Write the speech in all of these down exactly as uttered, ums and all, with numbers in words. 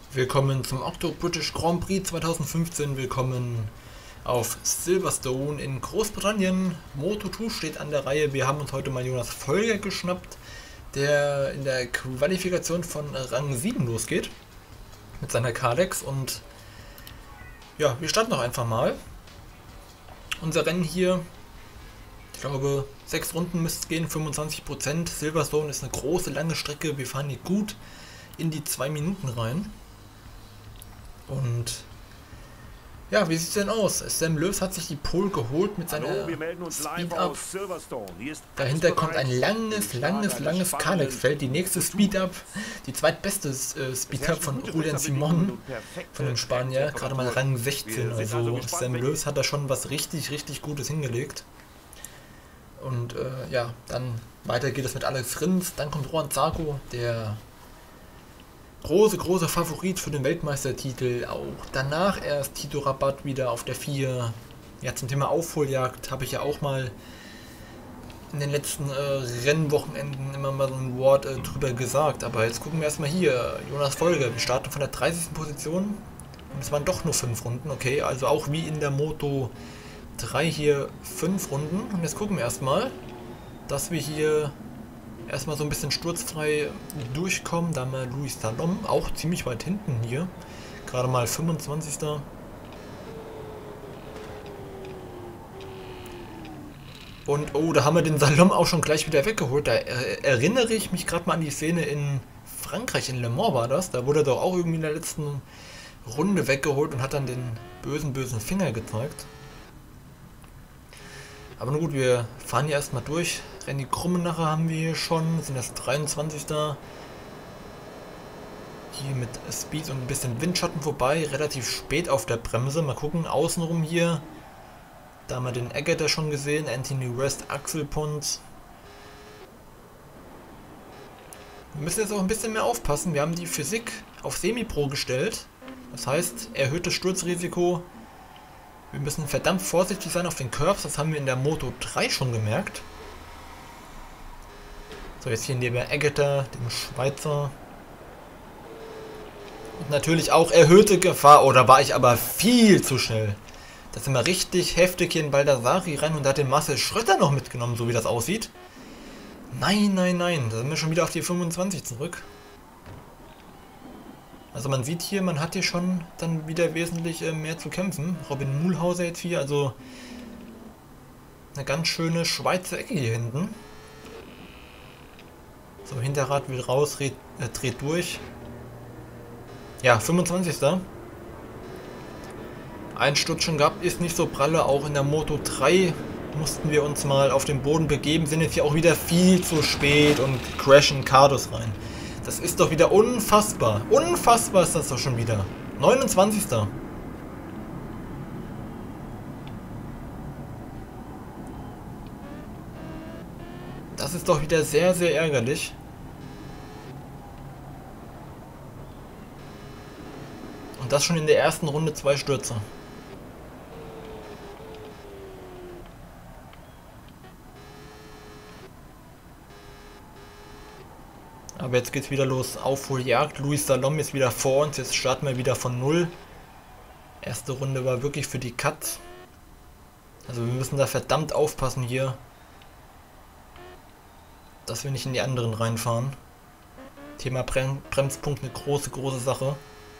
Willkommen zum Octo British Grand Prix zweitausendfünfzehn. Willkommen auf Silverstone in Großbritannien. Moto zwei steht an der Reihe. Wir haben uns heute mal Jonas Folger geschnappt, der in der Qualifikation von Rang sieben losgeht mit seiner Kalex. Und ja, wir starten doch einfach mal. Unser Rennen hier, ich glaube, sechs Runden müsste es gehen, fünfundzwanzig Prozent. Silverstone ist eine große, lange Strecke. Wir fahren hier gut in die zwei Minuten rein. Und ja, wie sieht es denn aus? Sam Lewis hat sich die Pole geholt mit seiner Hallo, wir melden uns live Speed-Up. aus Silverstone. Hier ist Dahinter kommt ein langes, langes, langes Kalex-Feld. Die nächste Speed-Up, die zweitbeste äh, Speed-Up von Julian Simon, von dem Spanier, gerade mal Rang sechzehn. Also Sam Lewis hat da schon was richtig, richtig Gutes hingelegt. Und äh, ja, dann weiter geht es mit Alex Rins. Dann kommt Rohan Zarco, der große, große Favorit für den Weltmeistertitel. Auch danach erst Tito Rabat wieder auf der vier. Ja, zum Thema Aufholjagd habe ich ja auch mal in den letzten äh, Rennwochenenden immer mal so ein Wort äh, drüber gesagt. Aber jetzt gucken wir erstmal hier. Jonas Folger. Wir starten von der dreißigsten Position. Und es waren doch nur fünf Runden. Okay, also auch wie in der Moto drei hier fünf Runden. Und jetzt gucken wir erstmal, dass wir hier erstmal so ein bisschen sturzfrei durchkommen. Da haben wir Luis Salom auch ziemlich weit hinten hier. Gerade mal fünfundzwanzigster Und oh, da haben wir den Salom auch schon gleich wieder weggeholt. Da äh, erinnere ich mich gerade mal an die Szene in Frankreich, in Le Mans war das. Da wurde er doch auch irgendwie in der letzten Runde weggeholt und hat dann den bösen, bösen Finger gezeigt. Aber nun gut, wir fahren hier erstmal durch. Randy Krummenacher haben wir hier schon, sind das dreiundzwanzigster Hier mit Speed und ein bisschen Windschatten vorbei, relativ spät auf der Bremse. Mal gucken, außenrum hier. Da haben wir den Eggerter schon gesehen, Anthony West, Axel Pons. Wir müssen jetzt auch ein bisschen mehr aufpassen. Wir haben die Physik auf Semi-Pro gestellt. Das heißt, erhöhtes Sturzrisiko. Wir müssen verdammt vorsichtig sein auf den Curves, das haben wir in der Moto drei schon gemerkt. So, jetzt hier neben Eggerter, dem Schweizer. Und natürlich auch erhöhte Gefahr. Oh, da war ich aber viel zu schnell. Da sind wir richtig heftig hier in Baldassari rein und da hat den Marcel Schrötter noch mitgenommen, so wie das aussieht. Nein, nein, nein, da sind wir schon wieder auf die fünfundzwanzig zurück. Also man sieht hier, man hat hier schon dann wieder wesentlich äh, mehr zu kämpfen. Robin Mühlhauser jetzt hier, also eine ganz schöne Schweizer Ecke hier hinten. So, Hinterrad will raus, dreht, äh, dreht durch. Ja, fünfundzwanzigster Ein Sturz schon gehabt, ist nicht so pralle. Auch in der Moto drei mussten wir uns mal auf den Boden begeben, sind jetzt hier auch wieder viel zu spät und crashen Cardos rein. Das ist doch wieder unfassbar. Unfassbar ist das doch schon wieder. neunundzwanzigster Das ist doch wieder sehr, sehr ärgerlich. Und das schon in der ersten Runde zwei Stürze. Aber jetzt geht's wieder los. Aufholjagd. Luis Salom ist wieder vor uns. Jetzt starten wir wieder von null. Erste Runde war wirklich für die Cut. Also wir müssen da verdammt aufpassen hier, dass wir nicht in die anderen reinfahren. Thema Brem Bremspunkt, eine große, große Sache.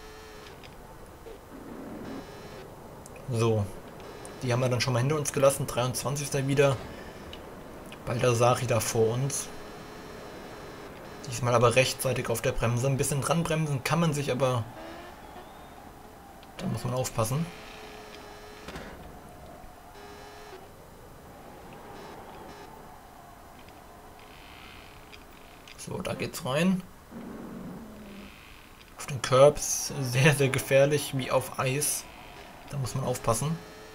So. Die haben wir dann schon mal hinter uns gelassen. dreiundzwanzigster wieder. Baldassari da vor uns. Diesmal aber rechtzeitig auf der Bremse. Ein bisschen dran bremsen kann man sich, aber da muss man aufpassen. So, da geht's rein. Auf den Curbs sehr, sehr gefährlich, wie auf Eis. Da muss man aufpassen.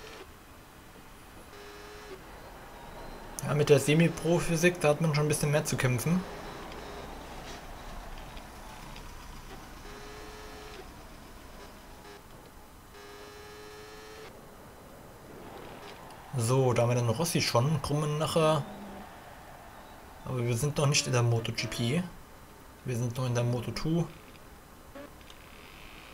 Ja, mit der Semi-Pro-Physik, da hat man schon ein bisschen mehr zu kämpfen. So, da haben wir dann Rossi schon, Krummenacher. Aber wir sind noch nicht in der MotoGP. Wir sind noch in der Moto zwei.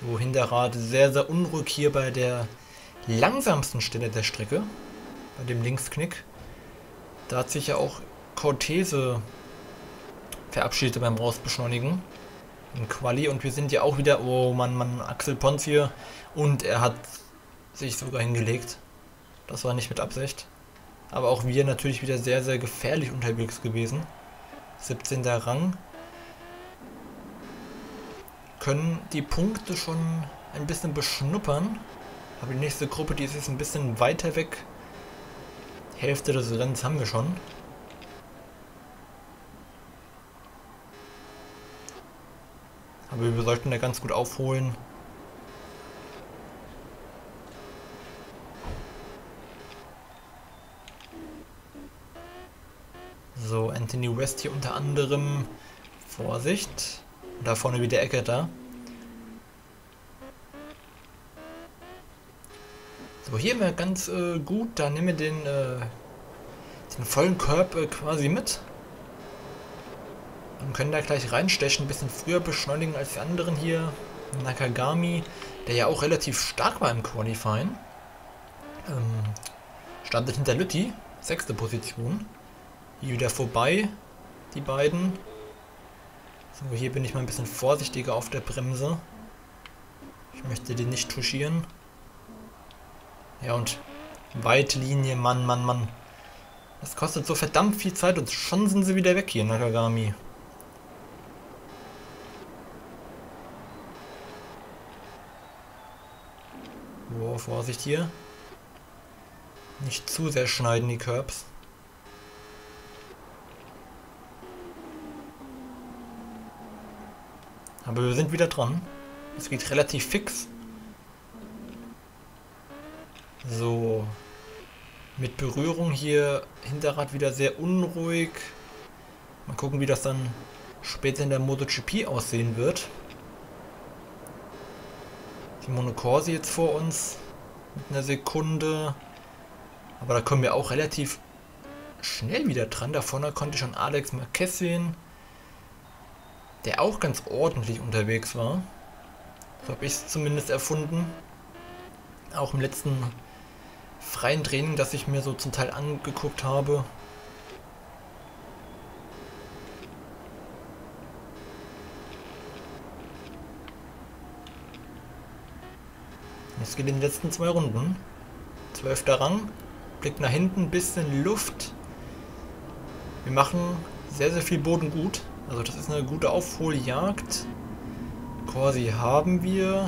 So, Hinterrad sehr, sehr unruhig hier bei der langsamsten Stelle der Strecke. Bei dem Linksknick. Da hat sich ja auch Cortese verabschiedet beim Rausbeschleunigen. Im Quali. Und wir sind ja auch wieder, oh Mann, Mann, Axel Pons hier. Und er hat sich sogar hingelegt. Das war nicht mit Absicht. Aber auch wir natürlich wieder sehr, sehr gefährlich unterwegs gewesen. siebzehnter Rang. Können die Punkte schon ein bisschen beschnuppern. Aber die nächste Gruppe, die ist jetzt ein bisschen weiter weg. Hälfte des Rennens haben wir schon. Aber wir sollten da ganz gut aufholen. So, Anthony West hier unter anderem. Vorsicht. Und da vorne wieder Ecke da. So, hier wäre ganz äh, gut. Da nehmen wir den, äh, den vollen Curb äh, quasi mit. Und können da gleich reinstechen. Ein bisschen früher beschleunigen als die anderen hier. Nakagami, der ja auch relativ stark war im Qualifying. Ähm, startet hinter Lütti. Sechste Position. Hier wieder vorbei, die beiden. So, hier bin ich mal ein bisschen vorsichtiger auf der Bremse. Ich möchte den nicht touchieren. Ja, und Weitlinie, Mann, Mann, Mann. Das kostet so verdammt viel Zeit und schon sind sie wieder weg hier, Nakagami. Wow, Vorsicht hier. Nicht zu sehr schneiden die Curbs. Aber wir sind wieder dran. Es geht relativ fix. So. Mit Berührung hier. Hinterrad wieder sehr unruhig. Mal gucken, wie das dann später in der MotoGP aussehen wird. Simone Corsi jetzt vor uns. Mit einer Sekunde. Aber da kommen wir auch relativ schnell wieder dran. Da vorne konnte ich schon Alex Marquez sehen. Der auch ganz ordentlich unterwegs war. So habe ich es zumindest erfunden. Auch im letzten freien Training, das ich mir so zum Teil angeguckt habe. Es geht in den letzten zwei Runden. Zwölfter Rang. Blick nach hinten, bisschen Luft. Wir machen sehr, sehr viel Boden gut. Also das ist eine gute Aufholjagd. Corsi haben wir.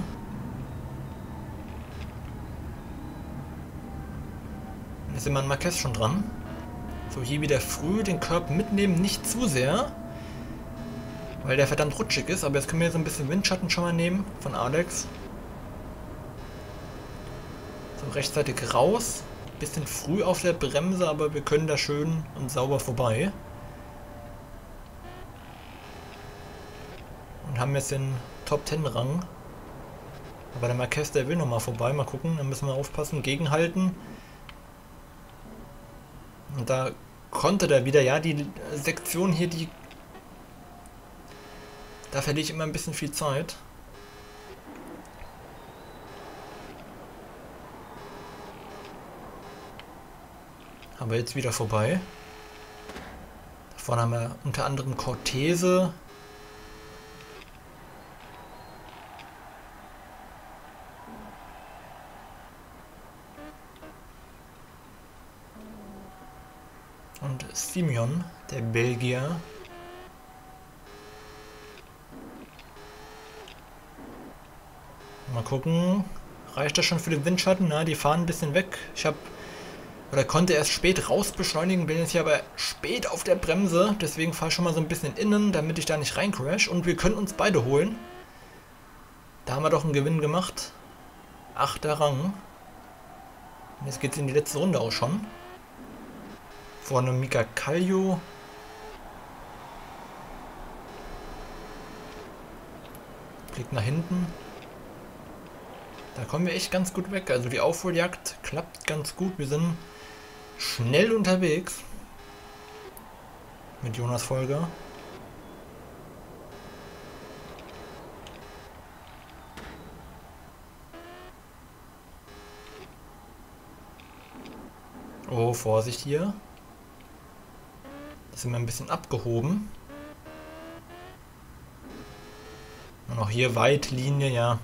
Jetzt sind wir an Marquez schon dran. So, hier wieder früh den Curb mitnehmen, nicht zu sehr. Weil der verdammt rutschig ist. Aber jetzt können wir so ein bisschen Windschatten schon mal nehmen von Alex. So, rechtzeitig raus. Bisschen früh auf der Bremse, aber wir können da schön und sauber vorbei. Und haben jetzt den Top zehn Rang. Aber der Marquez, der will nochmal vorbei. Mal gucken, dann müssen wir aufpassen, gegenhalten. Und da konnte der wieder, ja, die Sektion hier, die... Da verliere ich immer ein bisschen viel Zeit. Aber jetzt wieder vorbei. Da vorne haben wir unter anderem Cortese. Und Simeon, der Belgier. Mal gucken. Reicht das schon für den Windschatten? Na, die fahren ein bisschen weg. Ich habe oder konnte erst spät raus beschleunigen, bin jetzt hier aber spät auf der Bremse. Deswegen fahre ich schon mal so ein bisschen innen, damit ich da nicht rein crash. Und wir können uns beide holen. Da haben wir doch einen Gewinn gemacht. Achter Rang. Und jetzt geht es in die letzte Runde auch schon. Vorne Mika Kallio. Blick nach hinten. Da kommen wir echt ganz gut weg. Also die Aufholjagd klappt ganz gut. Wir sind schnell unterwegs. Mit Jonas Folger. Oh, Vorsicht hier. Da sind wir ein bisschen abgehoben. Und auch hier weit Linie, ja.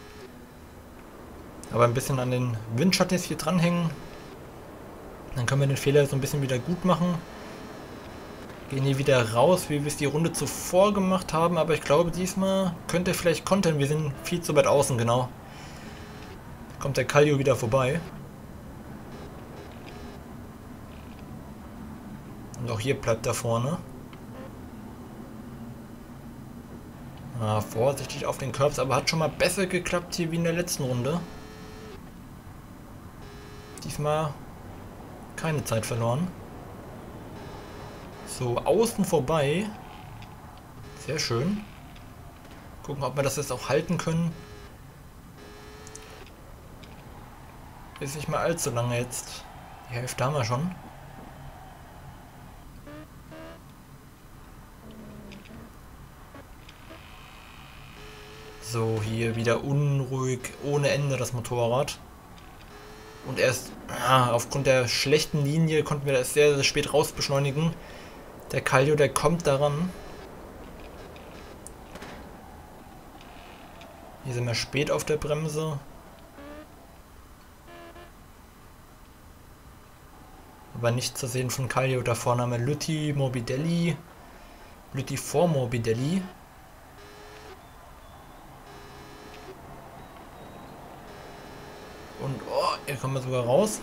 Aber ein bisschen an den Windschatten jetzt hier dranhängen. Dann können wir den Fehler so ein bisschen wieder gut machen. Gehen hier wieder raus, wie wir es die Runde zuvor gemacht haben. Aber ich glaube, diesmal könnte er vielleicht kontern. Wir sind viel zu weit außen, genau. Da kommt der Kallio wieder vorbei. Und auch hier bleibt er vorne. Ah, vorsichtig auf den Curbs, aber hat schon mal besser geklappt hier wie in der letzten Runde. Diesmal keine Zeit verloren. So, außen vorbei. Sehr schön. Gucken, ob wir das jetzt auch halten können. Ist nicht mal allzu lange jetzt. Die Hälfte haben wir schon. So, hier wieder unruhig, ohne Ende das Motorrad. Und erst ah, aufgrund der schlechten Linie konnten wir das sehr, sehr spät raus beschleunigen. Der Kallio, der kommt daran. Hier sind wir spät auf der Bremse. Aber nicht zu sehen von Kallio. Da vorne haben wir Lütti, Morbidelli. Lütti vor Morbidelli. Und oh, hier kommen wir sogar raus.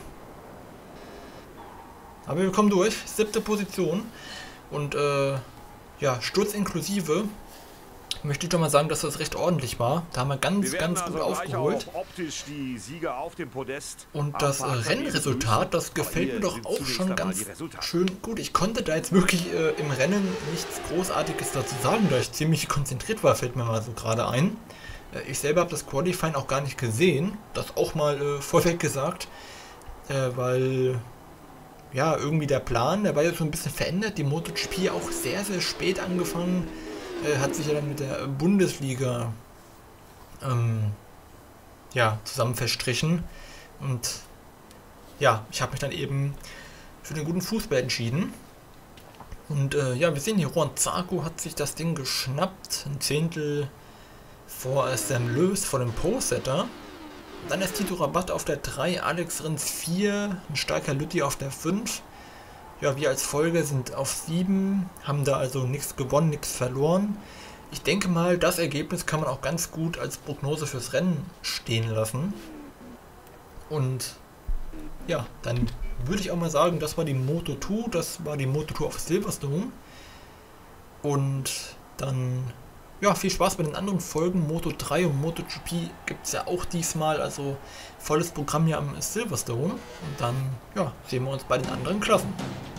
Aber wir kommen durch. Siebte Position. Und äh, ja, Sturz inklusive. Möchte ich doch mal sagen, dass das recht ordentlich war. Da haben wir ganz, wir ganz gut also aufgeholt. Auf dem Podest. Und das äh, Rennresultat, das gefällt mir doch auch schon ganz schön gut. Ich konnte da jetzt wirklich äh, im Rennen nichts Großartiges dazu sagen, da ich ziemlich konzentriert war, fällt mir mal so gerade ein. Äh, ich selber habe das Qualifying auch gar nicht gesehen. Das auch mal äh, vorweg gesagt. Äh, weil... Ja, irgendwie der Plan, der war jetzt so ein bisschen verändert. Die MotoGP auch sehr, sehr spät angefangen. Äh, hat sich ja dann mit der Bundesliga ähm, ja, zusammen verstrichen. Und ja, ich habe mich dann eben für den guten Fußball entschieden. Und äh, ja, wir sehen hier, Juan Zarco hat sich das Ding geschnappt. Ein Zehntel vor Sam Lewis, vor dem Pro-Setter. Dann ist Tito Rabat auf der drei, Alex Rins vier, ein starker Lütti auf der fünf. Ja, wir als Folge sind auf sieben, haben da also nichts gewonnen, nichts verloren. Ich denke mal, das Ergebnis kann man auch ganz gut als Prognose fürs Rennen stehen lassen. Und ja, dann würde ich auch mal sagen, das war die Moto zwei, das war die Moto zwei auf Silverstone. Und dann... Ja, viel Spaß bei den anderen Folgen. Moto drei und MotoGP gibt es ja auch diesmal, also volles Programm hier am Silverstone. Und dann ja, sehen wir uns bei den anderen Klassen.